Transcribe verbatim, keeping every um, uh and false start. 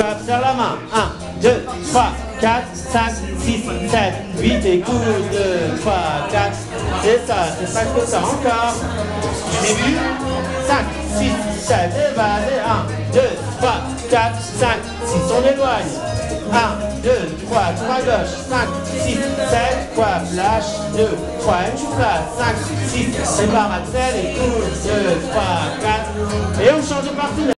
quoi, serre la main. un, deux, trois, quatre, cinq, six, sept, huit, et coude. deux, trois, quatre, c'est ça, c'est ça que ça, encore. Du début, cinq, six, sept, et vas-y, un, deux, trois, quatre, cinq, six, on éloigne. un, deux, trois, trois gauche, cinq, six, sept, quoi, flash, deux, trois, une chou place, cinq, six, prépare Axel, et coude, deux, trois, quatre, et on change de partenaire.